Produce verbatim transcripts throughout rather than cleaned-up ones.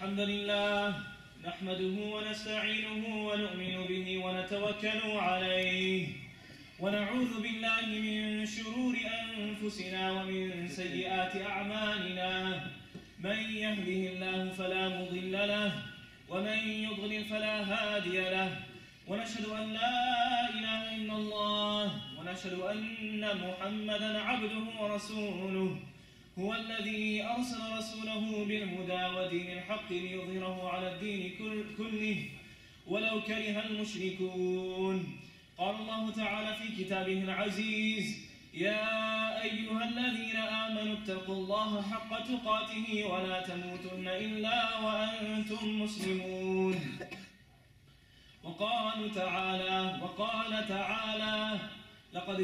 الحمد لله نحمده ونستعينه ونؤمن به ونتوكل عليه ونعوذ بالله من شرور أنفسنا ومن سيئات أعمالنا من يهده الله فلا مضل له ومن يضلل فلا هادي له ونشهد أن لا إله إلا الله ونشهد أن محمدا عبده ورسوله هو الذي أرسل رسوله بالهدى ودين الحق ليظهره على الدين كله ولو كره المشركون. قال الله تعالى في كتابه العزيز: يا أيها الذين آمنوا اتقوا الله حق تقاته ولا تموتن إلا وأنتم مسلمون. وقالوا تعالى وقال تعالى: لقد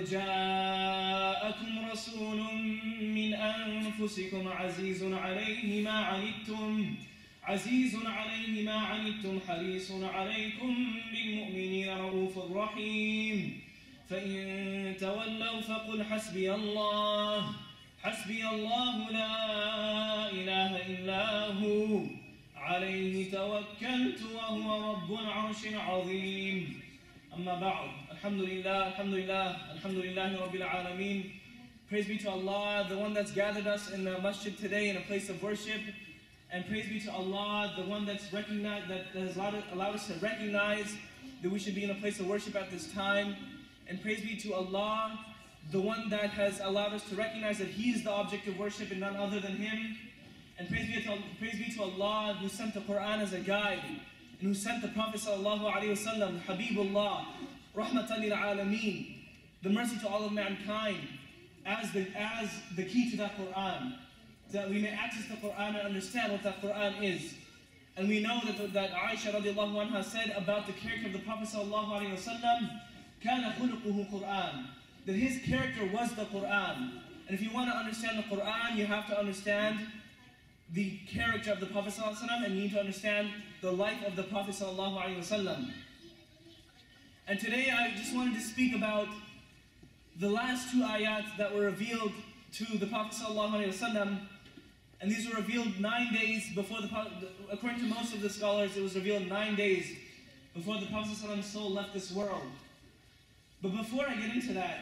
جاءكم رسول من أنفسكم عزيز عليه ما عنتم عزيز عليه ما عنتم حريص عليكم بالمؤمنين رؤوف رحيم. فإن تولوا فقل حسبي الله حسبي الله لا إله إلا هو عليه توكلت وهو رب العرش العظيم. أما بعد. Alhamdulillah, Alhamdulillah, Alhamdulillah Rabbil Alameen. Praise be to Allah, the one that's gathered us in the masjid today in a place of worship. And praise be to Allah, the one that's recognized, that has allowed, allowed us to recognize that we should be in a place of worship at this time. And praise be to Allah, the one that has allowed us to recognize that He is the object of worship and none other than Him. And praise be to, praise be to Allah who sent the Quran as a guide, and who sent the Prophet sallallahu alaihi wasallam, Habibullah, Rahmatan lil Alameen, the mercy to all of mankind, as the, as the key to that Quran, so that we may access the Quran and understand what that Quran is. And we know that, that Aisha radiallahu anha said about the character of the Prophet sallallahu alaihi wasallam, كَانَ خُلُقُهُ Quran, that his character was the Quran. And if you want to understand the Quran, you have to understand the character of the Prophet sallallahu alaihi wasallam, and you need to understand the life of the Prophet sallallahu alaihi wasallam. And today I just wanted to speak about the last two ayat that were revealed to the Prophet sallallahu alaihi wasallam. And these were revealed nine days before the Prophet, according to most of the scholars, it was revealed nine days before the Prophet sallallahu alaihi wasallam's soul left this world. But before I get into that,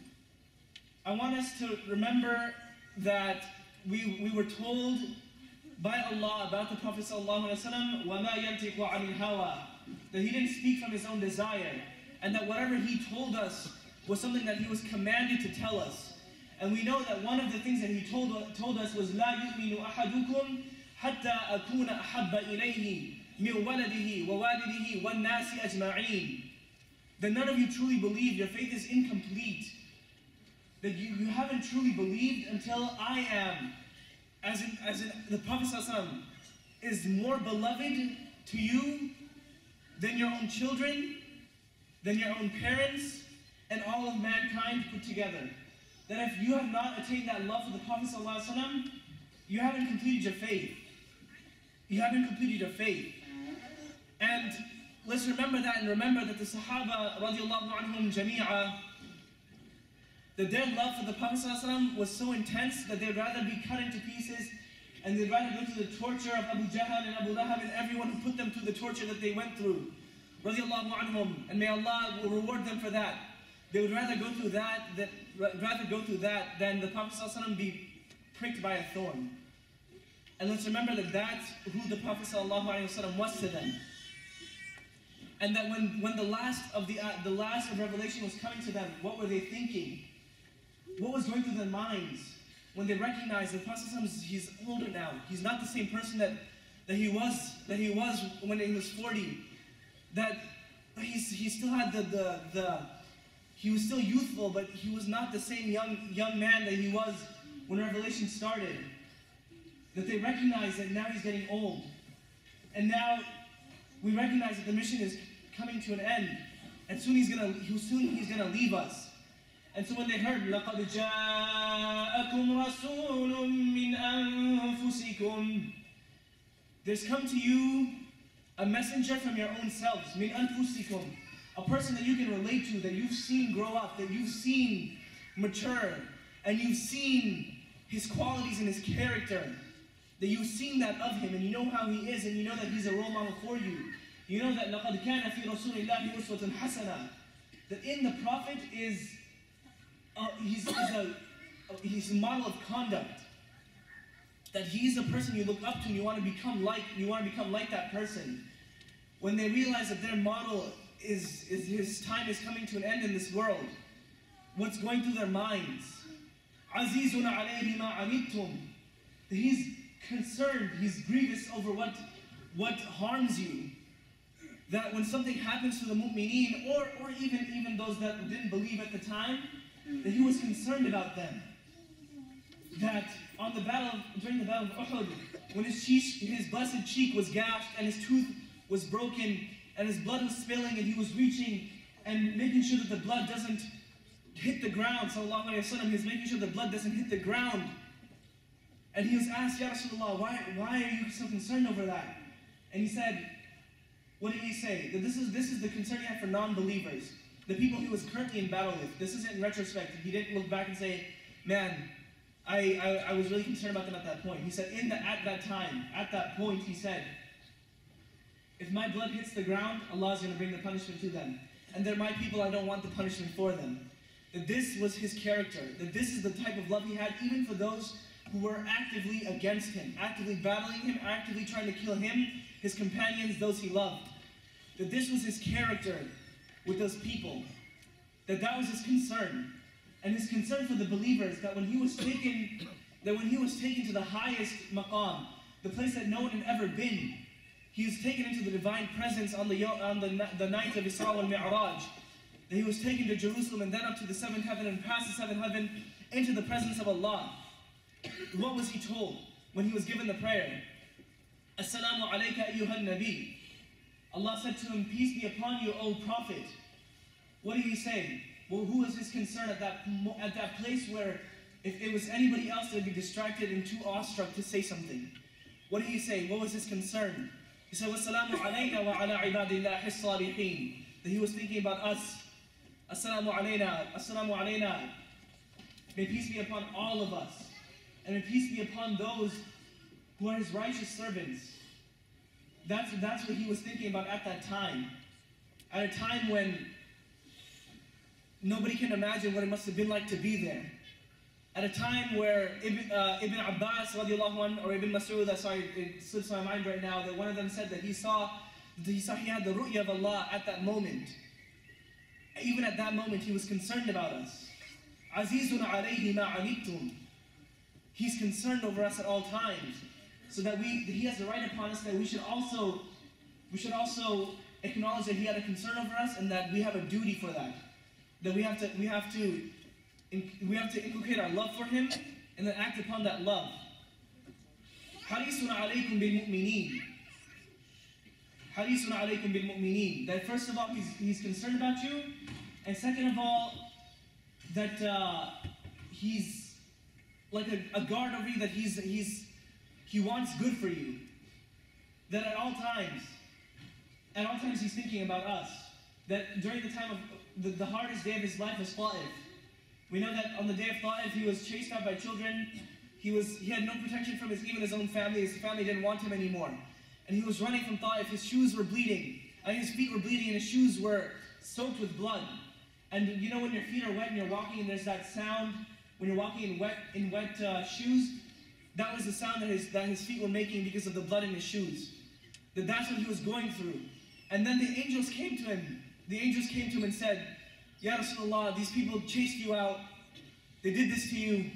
I want us to remember that we, we were told by Allah about the Prophet sallallahu alaihi wasallam, وَمَا يَنْتِقُ عَنِ الْهَوَىٰ, that he didn't speak from his own desire, and that whatever he told us was something that he was commanded to tell us. And we know that one of the things that he told, told us was لَا يُؤْمِنُ أَحَدُكُمْ حَتَّى أَكُونَ أَحَبَّ إِلَيْهِ مِنْ وَلَدِهِ وَوَالِدِهِ وَالنَّاسِ أَجْمَعِينَ, that none of you truly believe, your faith is incomplete, that you, you haven't truly believed until I am, as in, as in the Prophet ﷺ is more beloved to you than your own children, than your own parents, and all of mankind put together. That if you have not attained that love for the Prophet ﷺ, you haven't completed your faith. You haven't completed your faith. And let's remember that, and remember that the Sahaba radiallahu anhum jami'a, that their love for the Prophet ﷺ was so intense that they'd rather be cut into pieces, and they'd rather go through the torture of Abu Jahl and Abu Lahab and everyone who put them through the torture that they went through. Radiallahu anhum, and may Allah will reward them for that. They would rather go through that, that rather go through that than the Prophet ﷺ be pricked by a thorn. And let's remember that that's who the Prophet ﷺ was to them. And that when, when the last of the uh, the last of revelation was coming to them, what were they thinking? What was going through their minds when they recognized that the Prophet ﷺ, he's older now. He's not the same person that, that he was that he was when he was forty. That he's he still had the the the he was still youthful, but he was not the same young young man that he was when revelation started. That they recognized that now he's getting old, and now we recognize that the mission is coming to an end, and soon he's gonna soon he's gonna leave us. And so when they heard, لَقَدْ جَاءَكُمْ رَسُولٌ مِّنْ أَنفُسِكُمْ, there's come to you a messenger from your own selves, مِّنْ أَنفُسِكُمْ, a person that you can relate to, that you've seen grow up, that you've seen mature, and you've seen his qualities and his character. that you've seen that of him, and you know how he is, and you know that he's a role model for you. You know that لَقَدْ كَانَ فِي رَسُولِ اللَّهِ أُسْوَةٌ حَسَنَةٌ. That in the Prophet is, uh, he's, he's, a, he's a model of conduct. That he's a person you look up to and you want to become like, you want to become like that person. When they realize that their model is, is his time is coming to an end in this world, what's going through their minds? عَزِيزٌ عَلَيْهِ مَا عَنِتُّمْ. He's concerned, he's grievous over what, what harms you. That when something happens to the mu'mineen, or, or even, even those that didn't believe at the time, that he was concerned about them. That on the battle, during the battle of Uhud, when his, cheek, his blessed cheek was gashed and his tooth was broken and his blood was spilling, and he was reaching and making sure that the blood doesn't hit the ground, sallallahu alayhi wa sallam, he was making sure the blood doesn't hit the ground. And he was asked, Ya Rasulullah, why, why are you so concerned over that? And he said, what did he say? That this is, this is the concern he had for non-believers, the people he was currently in battle with. This isn't in retrospect. He didn't look back and say, man, I, I, I was really concerned about them at that point. He said, in the, at that time, at that point, he said, if my blood hits the ground, Allah is going to bring the punishment to them. And they're my people, I don't want the punishment for them. That this was his character, that this is the type of love he had, even for those who were actively against him, actively battling him, actively trying to kill him, his companions, those he loved. That this was his character with those people. That that was his concern. And his concern for the believers, that when he was taken, that when he was taken to the highest maqam, the place that no one had ever been, he was taken into the divine presence on the, on the, the night of Isra wal Mi'raj. That he was taken to Jerusalem and then up to the seventh heaven and past the seventh heaven into the presence of Allah. What was he told when he was given the prayer? Assalamu alayka ayyuhan nabi. Allah said to him, peace be upon you, O Prophet. What did he say? Well, who was his concern at that, at that place where if it was anybody else, they'd be distracted and too awestruck to say something? What did he say? What was his concern? He said, Wassalamu alayna wa ala ibadillahi as-salihin. That he was thinking about us. Assalamu alayna, assalamu alayna. May peace be upon all of us. And may peace be upon those who are his righteous servants. That's, that's what he was thinking about at that time. At a time when nobody can imagine what it must have been like to be there. At a time where Ibn, uh, Ibn Abbas radiallahu anh, or Ibn Mas'ud, sorry, it slips my mind right now, that one of them said that he saw, that he saw he had the ru'ya of Allah at that moment. Even at that moment, he was concerned about us. Azizun alayhi ma anittum. He's concerned over us at all times, so that we, that he has the right upon us that we should also, we should also acknowledge that he had a concern over us, and that we have a duty for that. That we have to, we have to, we have to inculcate our love for him, and then act upon that love. Harisun alaykum bil mu'mineen. Harisun alaykum bil mu'mineen. That first of all, he's, he's concerned about you, and second of all, that uh, he's like a, a guard over you, that he's, he's, he wants good for you. That at all times, at all times he's thinking about us. That during the time of, the, the hardest day of his life was Ta'if. We know that on the day of Ta'if, he was chased out by children. He, was, he had no protection from his, even his own family. His family didn't want him anymore. And he was running from Ta'if. His shoes were bleeding. And his feet were bleeding, and his shoes were soaked with blood. And you know when your feet are wet and you're walking and there's that sound, when you're walking in wet, in wet uh, shoes, that was the sound that his, that his feet were making because of the blood in his shoes. That that's what he was going through. And then the angels came to him. The angels came to him and said, Ya Rasulullah, these people chased you out. They did this to you.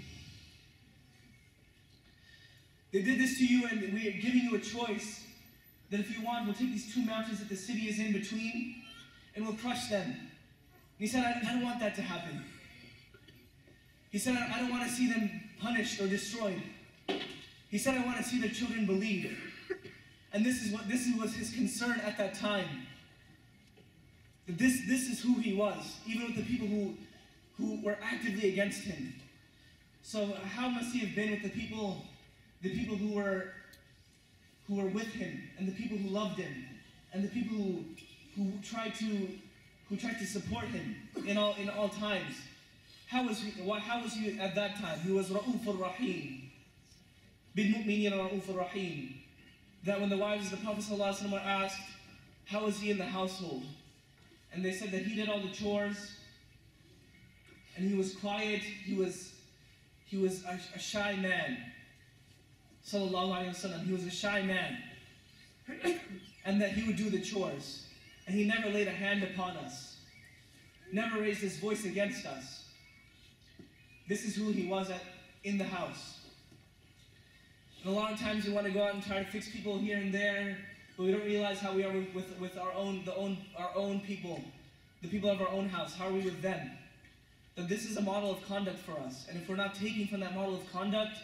They did this to you, and we are giving you a choice. That if you want, we'll take these two mountains that the city is in between, and we'll crush them. He said, I, I don't want that to happen. He said, I, I don't want to see them punished or destroyed. He said, I want to see the children believe. And this is what this was his concern at that time. That this, this is who he was, even with the people who, who were actively against him. So how must he have been with the people, the people who were, who were with him, and the people who loved him, and the people who, who tried to, who tried to support him in all, in all times. How was he, how was he at that time? He was Ra'ufur Rahim. بِالْمُؤْمِنِينَ رَءُوفٌ رَحِيمٌ. That when the wives of the Prophet ﷺ were asked, how is he in the household? And they said that he did all the chores, and he was quiet, he was, he was a, a shy man. Sallallahu alayhi wa sallam, he was a shy man. And that he would do the chores. And he never laid a hand upon us. Never raised his voice against us. This is who he was at, in the house. And a lot of times we want to go out and try to fix people here and there, but we don't realize how we are with, with, with our own, the own, our own people, the people of our own house. How are we with them? That this is a model of conduct for us. And if we're not taking from that model of conduct,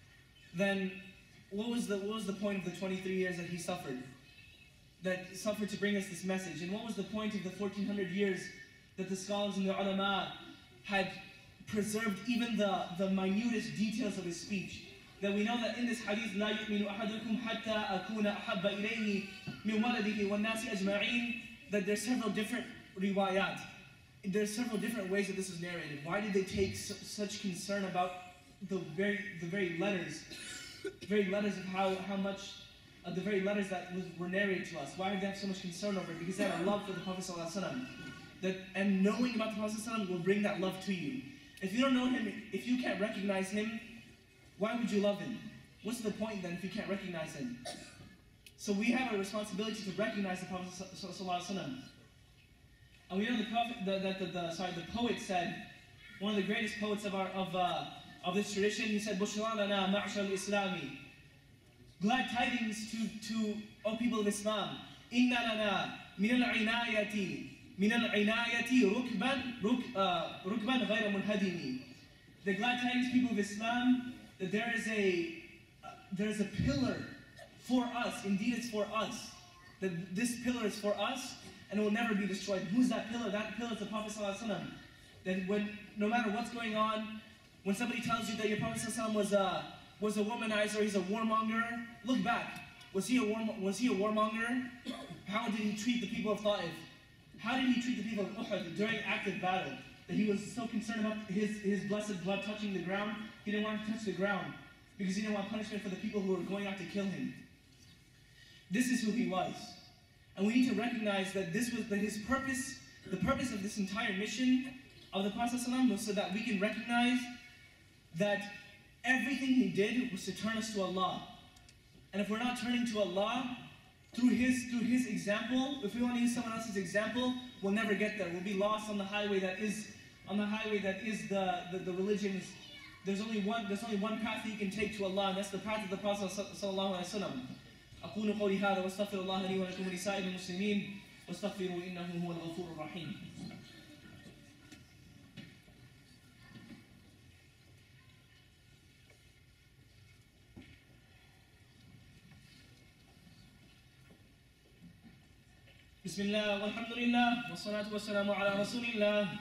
then what was the, what was the point of the twenty-three years that he suffered? That suffered to bring us this message. And what was the point of the fourteen hundred years that the scholars and the ulama had preserved even the, the minutest details of his speech? That we know that in this hadith, لا يؤمن أحدكم حتى أكون أحب إليه من ولده والناس أجمعين, that there's several different riwayat. There's several different ways that this is narrated. Why did they take su such concern about the very, the very letters, the very letters of how, how much, of the very letters that was, were narrated to us? Why did they have so much concern over it? Because they had a love for the Prophet ﷺ. That, and knowing about the Prophet ﷺ will bring that love to you. If you don't know him, if you can't recognize him, why would you love him? What's the point then if you can't recognize him? So we have a responsibility to recognize the Prophet ﷺ. And we know the prophet, the, the, the, the, sorry, the poet said, one of the greatest poets of our of uh, of this tradition, he said, "Bushra lana ma'shar al-Islami." Glad tidings to to O people of Islam. Inna lana min al-inayati min al-inayati rukban rukban ghayra munhadimi. The glad tidings, people of Islam, that there is a uh, there is a pillar for us. Indeed, it's for us. That this pillar is for us, and it will never be destroyed. Who's that pillar? That pillar is the Prophet ﷺ. That when, no matter what's going on, when somebody tells you that your Prophet ﷺ was a was a womanizer, he's a warmonger, look back. Was he a war was he a warmonger? How did he treat the people of Ta'if? How did he treat the people of Uhud during active battle? That he was so concerned about his his blessed blood touching the ground, he didn't want to touch the ground because he didn't want punishment for the people who were going out to kill him. This is who he was. And we need to recognize that this was that his purpose, the purpose of this entire mission of the Prophet ﷺ was so that we can recognize that everything he did was to turn us to Allah. And if we're not turning to Allah through his through his example, if we want to use someone else's example, we'll never get there. We'll be lost on the highway that is on the highway that is the, the, the religions. There's only one there's only one path that you can take to Allah, and that's the path of the Prophet sallallahu alaihi wasallam. أقول قولي هذا واستغفر الله لي ولكم ولسائر المسلمين واستغفروا إنه هو الغفور الرحيم. بسم الله والحمد لله والصلاة والسلام على رسول الله.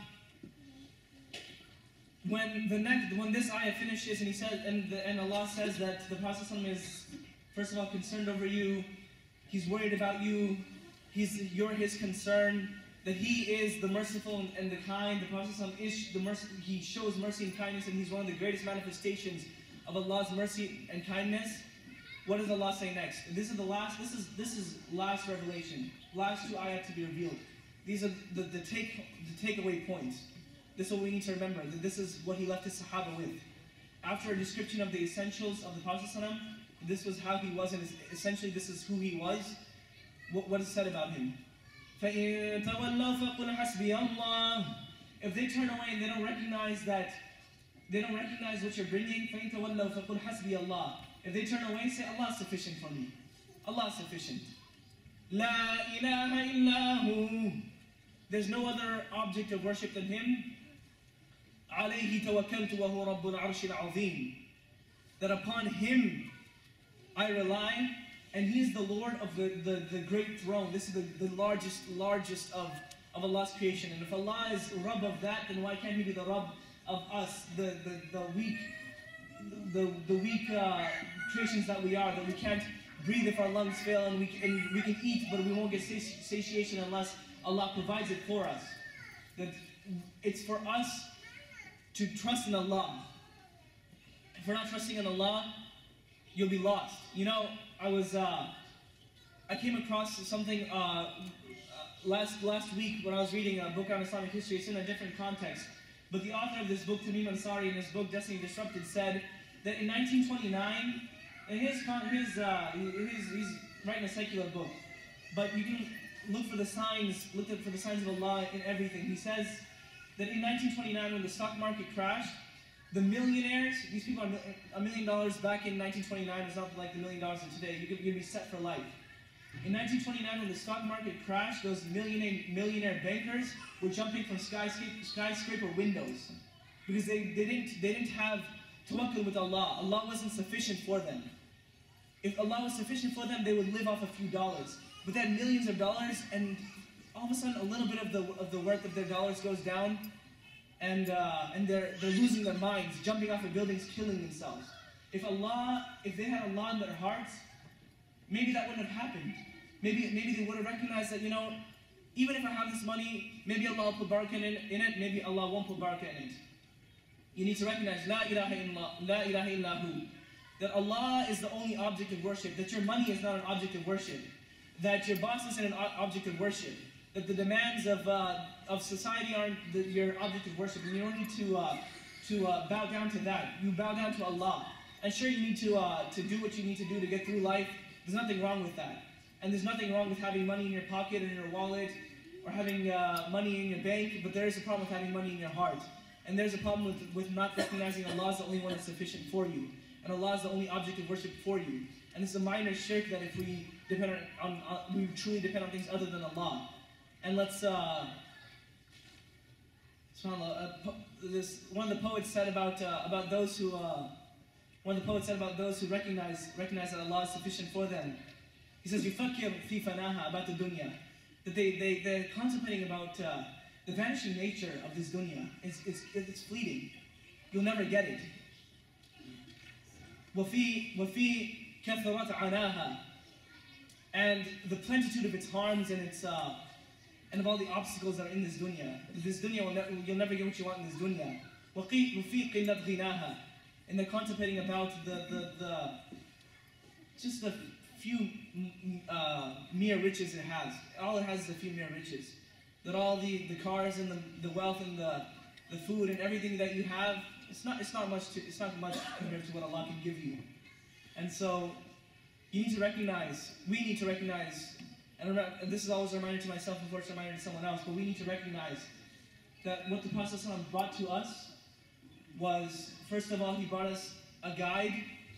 When the next, when this ayah finishes and he says, and, the, and Allah says that the Prophet is first of all concerned over you, he's worried about you, he's you're his concern, that he is the merciful and, and the kind. The Prophet is the mercy, he shows mercy and kindness, and he's one of the greatest manifestations of Allah's mercy and kindness. What does Allah say next? And this is the last. This is this is last revelation. Last two ayat to be revealed. These are the, the take the takeaway points. This is what we need to remember. That this is what he left his Sahaba with. After a description of the essentials of the Prophet ﷺ, this was how he was, and essentially this is who he was. What, what is said about him? فَإِن تَوَلَّوْا فَقُلْ حَسْبِيَ اللَّهُ. If they turn away and they don't recognize that, they don't recognize what you're bringing, فَإِن تَوَلَّوْا فَقُلْ حَسْبِيَ اللَّهُ. If they turn away, say, Allah is sufficient for me. Allah is sufficient. La ilaha illahu. There's no other object of worship than him. Alayhi tawakkaltu wa huwa rabbul arshil azim. That upon him I rely, and he is the Lord of the, the, the great throne. This is the, the largest, largest of, of Allah's creation. And if Allah is Rabb of that, then why can't he be the Rabb of us, the, the, the weak, the, the weak uh, creations that we are, that we can't breathe if our lungs fail, and we, and we can eat, but we won't get sati satiation unless Allah provides it for us. That it's for us to trust in Allah. If we're not trusting in Allah, you'll be lost. You know, I was, uh, I came across something uh, last last week when I was reading a book on Islamic history. It's in a different context. But the author of this book, Tamim Ansari, in his book Destiny Disrupted, said that in nineteen twenty-nine, in his, his, uh, his, he's writing a secular book, but you can look for the signs, look for the signs of Allah in everything. He says that in nineteen twenty-nine, when the stock market crashed, the millionaires, these people are a million dollars back in nineteen twenty-nine is not like the million dollars of today. You're going to be set for life. In nineteen twenty-nine, when the stock market crashed, those millionaire, millionaire bankers were jumping from skyscraper, skyscraper windows because they, they, didn't, they didn't have tawakkul with Allah. Allah wasn't sufficient for them. If Allah was sufficient for them, they would live off a few dollars. But they had millions of dollars, and all of a sudden, a little bit of the, of the worth of their dollars goes down, and, uh, and they're, they're losing their minds, jumping off of buildings, killing themselves. If Allah, if they had Allah in their hearts, maybe that wouldn't have happened. Maybe, maybe they would have recognized that, you know, even if I have this money, maybe Allah will put barakah in it, in it, maybe Allah won't put barakah in it. You need to recognize, La ilaha illallah, La ilaha illahu, that Allah is the only object of worship, that your money is not an object of worship, that your boss isn't an object of worship, that the demands of, uh, of society aren't the, your object of worship, and you don't need to, uh, to uh, bow down to that. You bow down to Allah. And sure, you need to, uh, to do what you need to do to get through life. There's nothing wrong with that. And there's nothing wrong with having money in your pocket or in your wallet, or having uh, money in your bank, but there is a problem with having money in your heart. And there's a problem with, with not recognizing Allah is the only one that's sufficient for you. And Allah is the only object of worship for you. And it's a minor shirk that if we depend on, on, on we truly depend on things other than Allah. And let's, uh, subhanAllah, uh, this, one of the poets said about, uh, about those who, uh, one of the poets said about those who recognize, recognize that Allah is sufficient for them. He says, يُفَكِّرْ فِي فَنَاهَا, about the dunya. That they, they, they're contemplating about uh, the vanishing nature of this dunya. It's, it's, it's fleeting. You'll never get it. وَفِي وَفِي كَثْرَةَ عَنَاهَا, and the plenitude of its harms and its uh, and of all the obstacles that are in this dunya. This dunya, will ne you'll never get what you want in this dunya. وَفِي قِلَّةْ غِنَاهَا, and they're contemplating about the, the, the just the few uh, mere riches it has. All it has is a few mere riches. That all the, the cars and the, the wealth and the, the food and everything that you have, it's not, it's not much to, it's not much compared to what Allah can give you. And so you need to recognize, we need to recognize, and remember, this is always a reminder to myself before it's a reminder to someone else, but we need to recognize that what the Prophet ﷺ brought to us was, first of all, he brought us a guide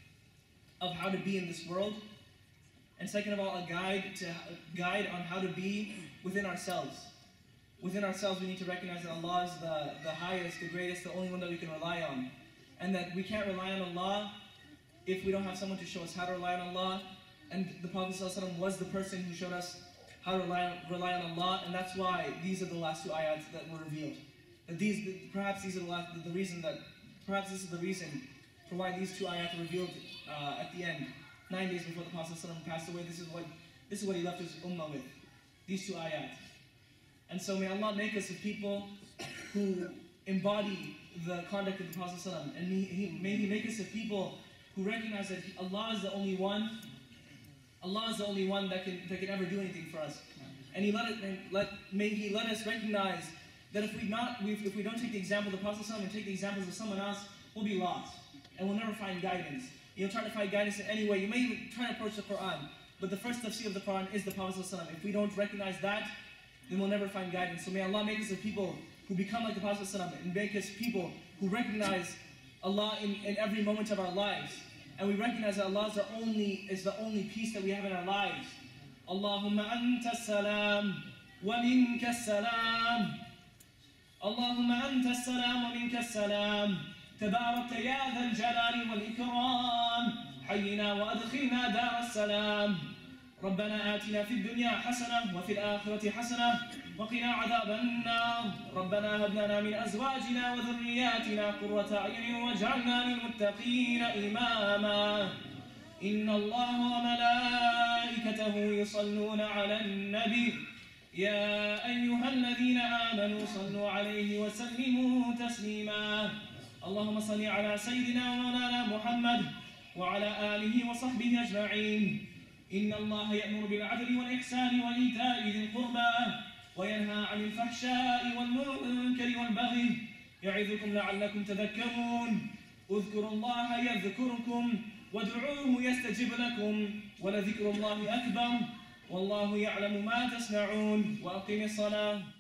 of how to be in this world, and second of all, a guide to a guide on how to be within ourselves. Within ourselves, we need to recognize that Allah is the, the highest, the greatest, the only one that we can rely on, and that we can't rely on Allah if we don't have someone to show us how to rely on Allah. And the Prophet ﷺ was the person who showed us how to rely on, rely on Allah, and that's why these are the last two ayats that were revealed. That these, perhaps these are the, last, the reason that, perhaps this is the reason for why these two ayats were revealed uh, at the end, nine days before the Prophet ﷺ passed away. This is what, this is what he left his ummah with, these two ayats. And so may Allah make us a people who embody the conduct of the Prophet ﷺ, and may he, may he make us a people who recognize that Allah is the only one. Allah is the only one that can that can ever do anything for us, and He let it. And let may He let us recognize that if we not if we don't take the example of the Prophet ﷺ and take the examples of someone else, we'll be lost and we'll never find guidance. You'll try to find guidance in any way. You may even try to approach the Quran, but the first tafsir of the Quran is the Prophet ﷺ. If we don't recognize that, then we'll never find guidance. So may Allah make us a people who become like the Prophet ﷺ, and make us people who recognize Allah in, in every moment of our lives. And we recognize that Allah is the only, is the only peace that we have in our lives. Allahumma anta as-salam wa minka as-salam. Allahumma anta as-salam wa minka as-salam. Tabarakta ya dha al-jalali wal-ikram. Hayyina wa adkhilna dar as-salam. ربنا آتنا في الدنيا حسنة وفي الآخرة حسنة وقنا عذاب النار. ربنا هب لنا من أزواجنا وذرياتنا قرة أعين واجعلنا للمتقين إماما. إن الله وملائكته يصلون على النبي يا أيها الذين آمنوا صلوا عليه وسلموا تسليما. اللهم صل على سيدنا ومولانا محمد وعلى آله وصحبه أجمعين. إن الله يأمر بالعدل والإحسان وإيتاء ذي القربى وينهى عن الفحشاء والمنكر والبغي يعظكم لعلكم تذكرون. اذكروا الله يذكركم وادعوه يستجب لكم ولذكر الله أكبر والله يعلم ما تصنعون. وأقم الصلاة.